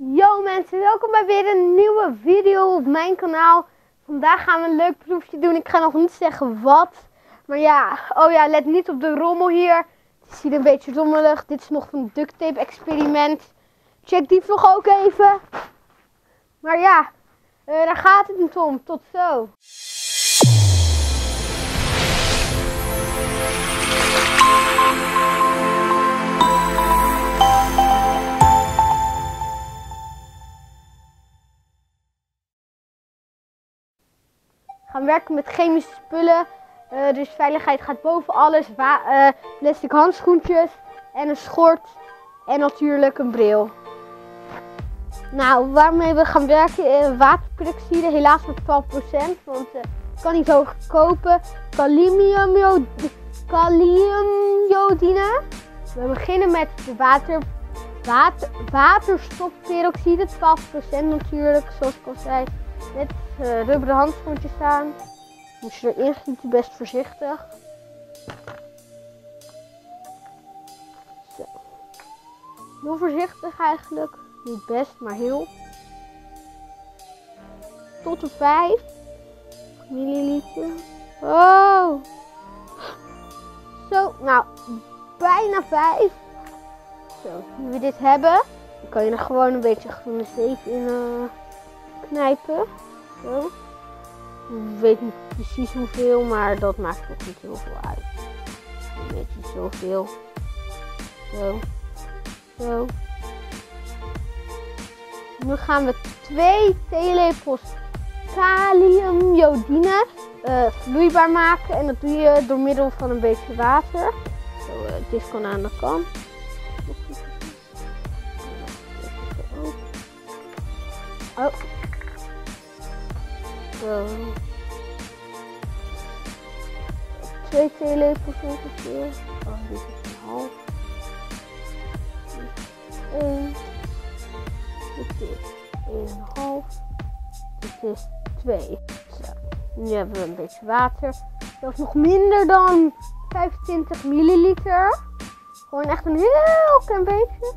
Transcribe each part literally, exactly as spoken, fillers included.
Yo mensen, welkom bij weer een nieuwe video op mijn kanaal. Vandaag gaan we een leuk proefje doen. Ik ga nog niet zeggen wat. Maar ja, oh ja, let niet op de rommel hier. Het ziet een beetje rommelig. Dit is nog een duct tape experiment. Check die vlog ook even. Maar ja, uh, daar gaat het niet om. Tot zo. We gaan werken met chemische spullen, uh, dus veiligheid gaat boven alles. Wa uh, plastic handschoentjes en een schort en natuurlijk een bril. Nou, waarmee we gaan werken, uh, waterperoxide, helaas met twaalf procent, want uh, ik kan niet zo kopen. Kaliumjodine. Kaliumjodine. We beginnen met de water, water, waterstofperoxide, twaalf procent natuurlijk, zoals ik al zei. Met uh, rubberen handschoentjes aan. Moet je erin gieten, best voorzichtig. Zo. Heel voorzichtig eigenlijk. Niet best, maar heel. Tot de vijf milliliter. Oh. Zo, nou, bijna vijf. Zo, nu we dit hebben, dan kan je er gewoon een beetje groene zeep in uh, knijpen. Zo. Ik weet niet precies hoeveel, maar dat maakt ook niet heel veel uit. Een beetje zoveel. Zo. Zo. Nu gaan we twee theelepels kaliumjodine uh, vloeibaar maken. En dat doe je door middel van een beetje water. Zo, uh, het is gewoon aan de kant. Oh. Zo. Twee theelepels ongeveer. Oh, dit is een half. Dit is één. Dit is één en een half. Dit is twee. Zo. Nu hebben we een beetje water. Dat is nog minder dan vijfentwintig milliliter. Gewoon echt een heel klein beetje.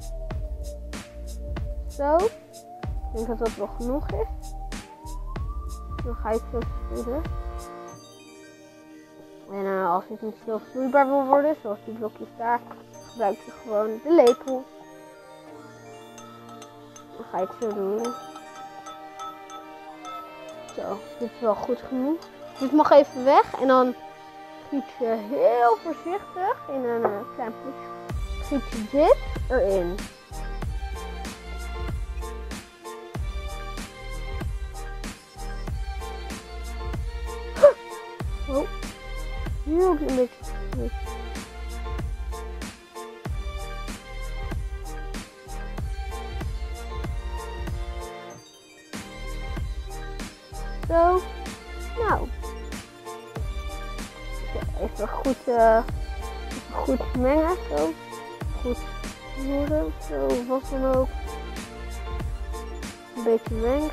Zo. Ik denk dat dat wel genoeg is. Dan ga je het zo schudden. En uh, als het niet zo vloeibaar wil worden, zoals die blokjes daar, gebruik je gewoon de lepel. Dan ga je het zo doen. Zo, dit is wel goed genoeg. Dit mag even weg en dan giet je heel voorzichtig in een uh, klein potje. Giet je dit erin. Oh, heel een beetje. Zo, nou. Even goed, uh, even goed mengen, zo. Goed roeren, zo, wat dan ook. Een beetje mengen.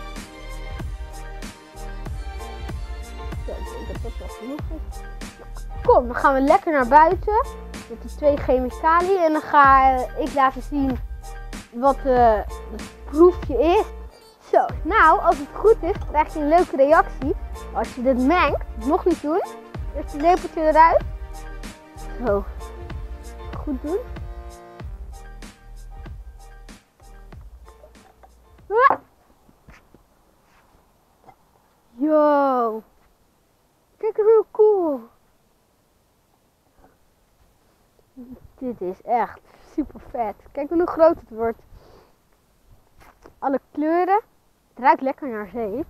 Zo, ik denk dat dat wel genoeg is. Kom, dan gaan we lekker naar buiten met de twee chemicaliën en dan ga ik laten zien wat uh, het proefje is. Zo, nou, als het goed is, krijg je een leuke reactie. Als je dit mengt, nog niet doen. Eerst het lepeltje eruit. Zo, goed doen. Yo, kijk hoe cool. Dit is echt super vet. Kijk hoe groot het wordt. Alle kleuren. Het ruikt lekker naar zeep.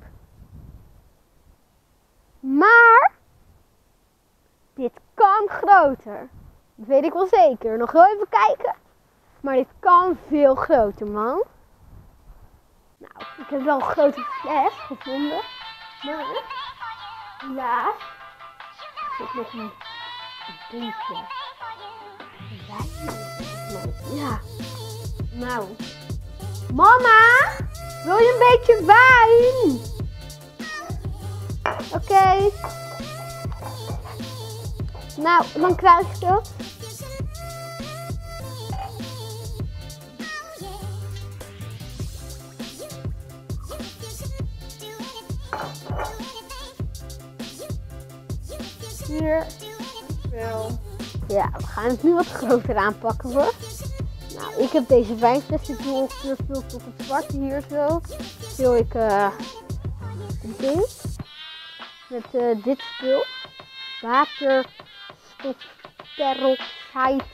Maar dit kan groter. Dat weet ik wel zeker. Nog wel even kijken. Maar dit kan veel groter, man. Nou, ik heb wel een grote fles gevonden. Maar helaas zit nog een beetje. Ja. Nou. Mama, wil je een beetje wijn? Oké. Okay. Nou, dan krijg je dat. Hier. Wel. Ja, we gaan het nu wat groter aanpakken hoor. Nou, ik heb deze wijnfles, ik doe ongeveer veel tot het zwarte hier zo. Vul ik uh, het ding met uh, dit spul. Waterstofperoxide.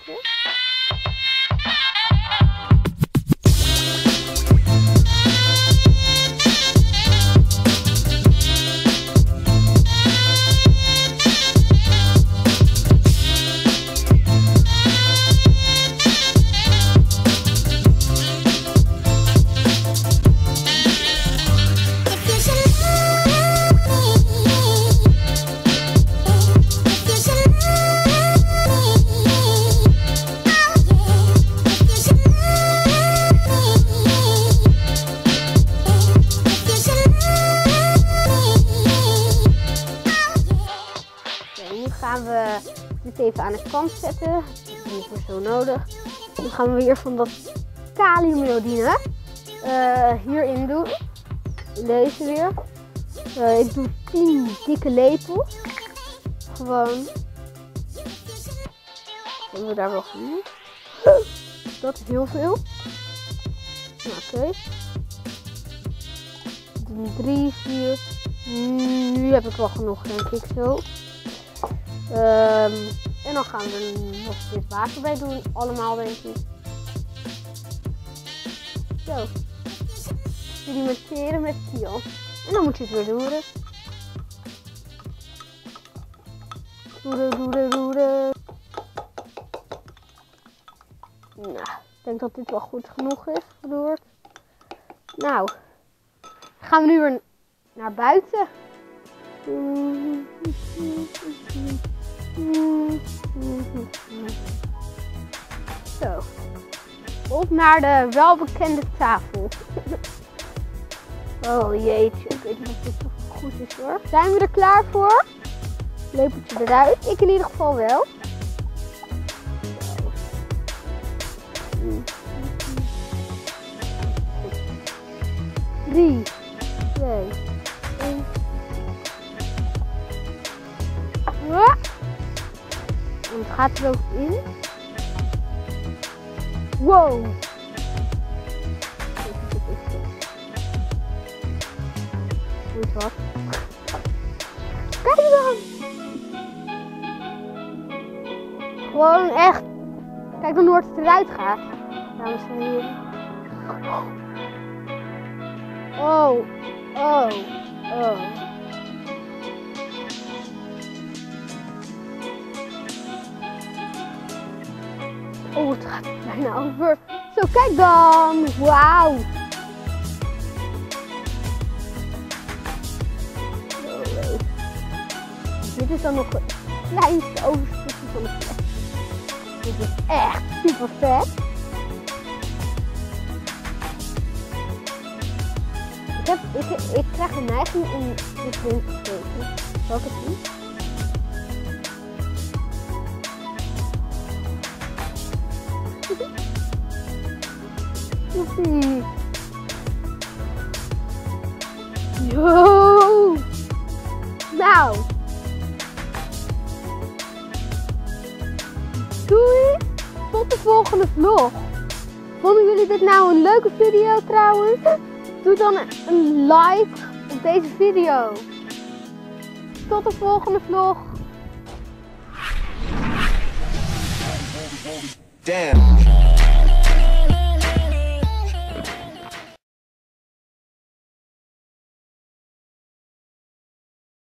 Gaan we dit even aan de kant zetten. Dat is niet meer zo nodig. Dan gaan we weer van dat kaliumjodine uh, hierin doen. Deze weer. Uh, ik doe tien dikke lepels. Gewoon. Hebben we daar wel genoeg? Dat is heel veel. Nou, oké. Okay. drie, vier. Nu heb ik wel genoeg, denk ik zo. Um, en dan gaan we er nog dit water bij doen, allemaal denk ik. Zo. Sedimenteren met kiel. En dan moet je het weer roeren. Roeren, roeren, roeren. Nou, ik denk dat dit wel goed genoeg is geroerd. Nou, gaan we nu weer naar buiten. Zo, op naar de welbekende tafel. Oh jeetje, ik weet niet of dit toch goed is hoor. Zijn we er klaar voor? Lepeltje eruit, ik in ieder geval wel. Drie, twee, één. En het gaat er ook in. Wow! Goed wat. Kijk dan! Gewoon echt. Kijk dan hoe het eruit gaat. Dames en heren. Oh, oh, oh. Oh, het gaat bijna over. Zo, kijk dan. Wauw. Dit is dan nog het kleinste overstukje van de fles. Dit is echt super vet. Ik, heb, ik, ik krijg een neiging om dit erin te steken. Zal ik het doen? Yo! Nou! Doei! Tot de volgende vlog! Vonden jullie dit nou een leuke video trouwens? Doe dan een like op deze video. Tot de volgende vlog! Damn.